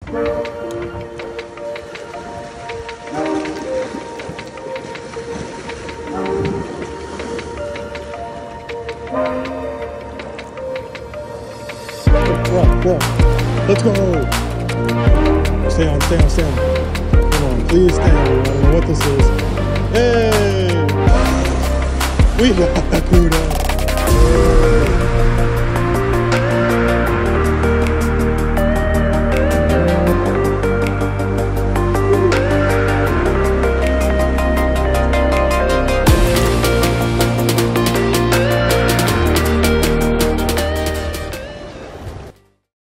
Bro, let's go. Stay on. Come on, please stay on. I don't know what this is. Hey! We got Kuda.